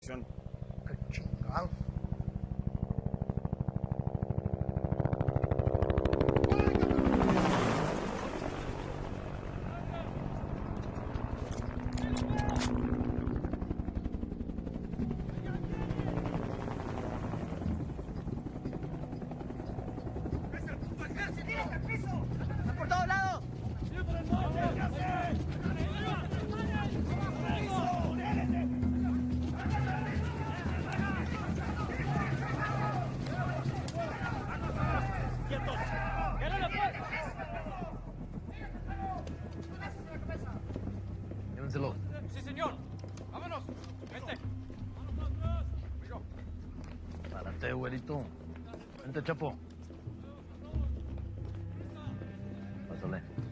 Qué chingados. ¡Por todos lados! ¡Quietos! Llévenselo. Sí, señor. Vámonos. Vente. Párate, güerito. Vente, Chapo. Pásale.